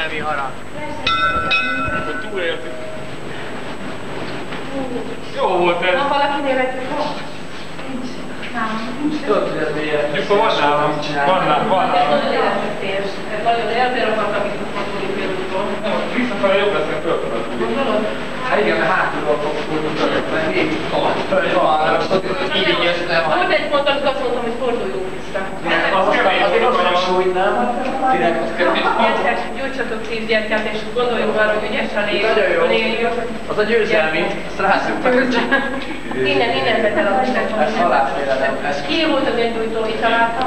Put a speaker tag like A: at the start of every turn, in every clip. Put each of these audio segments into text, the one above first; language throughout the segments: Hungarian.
A: érzelmi harag.
B: Túléltük. Jó volt ez.
C: Na, valakinél egy jó? Nincs. Nincs.
A: Tudod, hogy ez milyen?
B: Mikor van nálam? Van nálam.
C: Ez nagyon érdekes. Ez nagyon érdekes, akartam itt a fotólépélútól.
B: Visszafele jobb lesz, mert föltudod.
C: Gondolod?
A: Hát igen, mert hátulról fogok mutatni, mert végig tovább. Így értem.
C: Volt egy pont, amikor azt mondtam, hogy forduljunk vissza.
A: Azért az a súly, nem? Direkt az kemény.
C: Gyertyás, gyújtsatok 10 gyertyát, és gondoljunk arra, hogy ügyesen éljük.
A: Az a győzelmi, azt rászoktak.
C: Innen betel a testet.
A: Ez halálfélelem.
C: Ki volt az én gyújtó? Itt találtam?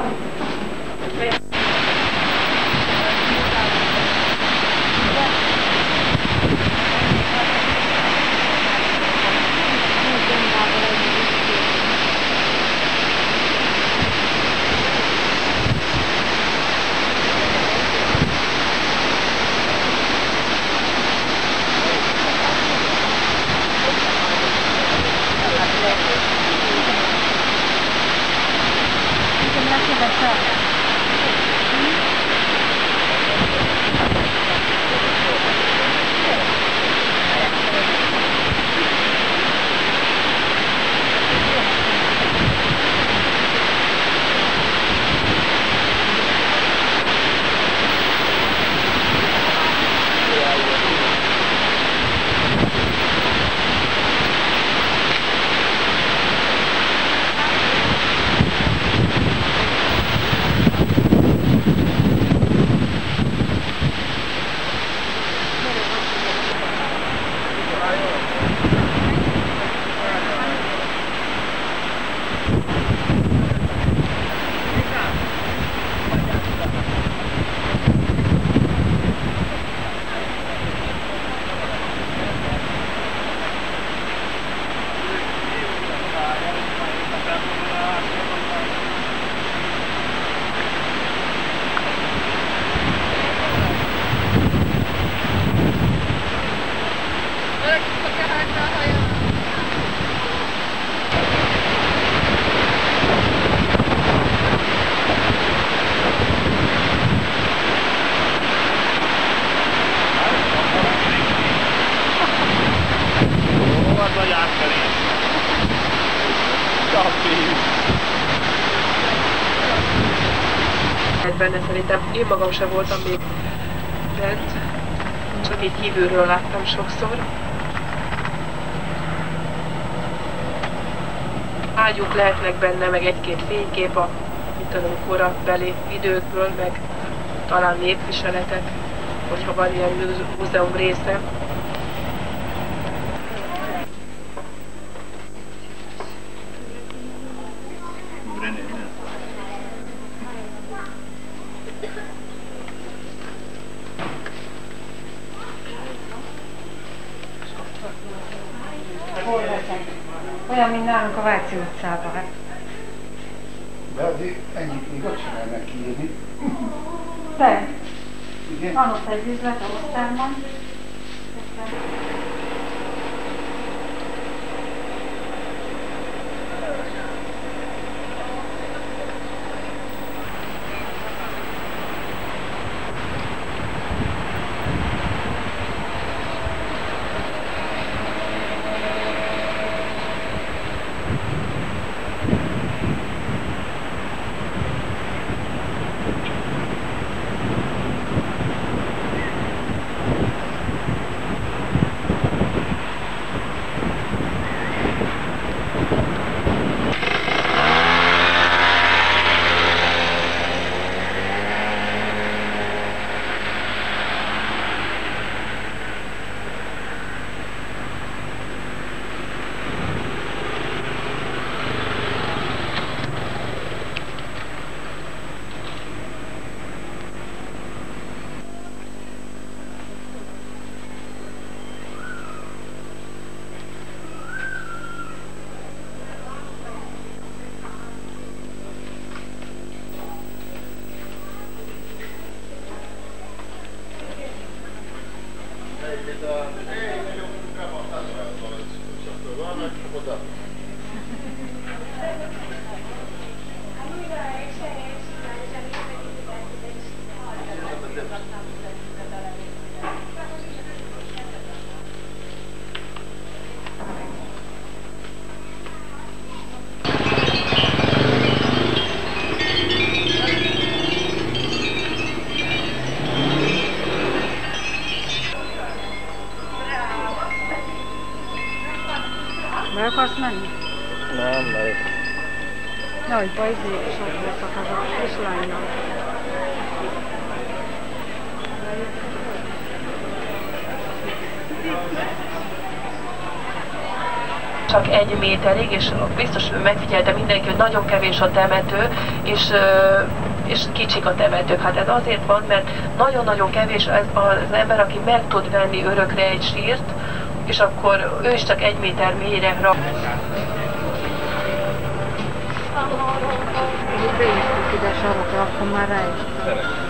C: Benne szerintem én magam sem voltam még bent, csak így kívülről láttam sokszor. Ágyuk lehetnek benne, meg egy-két fénykép a, mit tudom, korabeli időkből, meg talán népviseletek, hogyha van ilyen múzeum része.
D: Olyan, mint nálunk a Váci utcában. Hát.
E: De azért ennyit még ott sem lehetne kiírni.
D: De,
E: Igen?
D: van ott egy üzlet a Osztárban. Be akarsz menni?
A: Nem, megyek.
D: Jaj, bajzékosak voltak azok a kislánynak.
C: Csak 1 méterig, és biztos megfigyelte mindenki, hogy nagyon kevés a temető, és kicsik a temetők. Hát ez azért van, mert nagyon-nagyon kevés az ember, aki meg tud venni örökre egy sírt, és akkor ő is csak 1 méter mélyre rak.
D: Beírtuk ide sarokra, akkor már rájöttem.